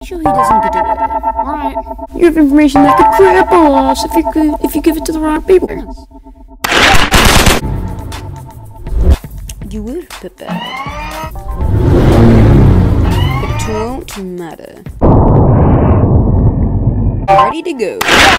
Sure he doesn't get away. Alright. You have information that could cripple us if you give it to the right people. You will prepare. It won't matter. Ready to go.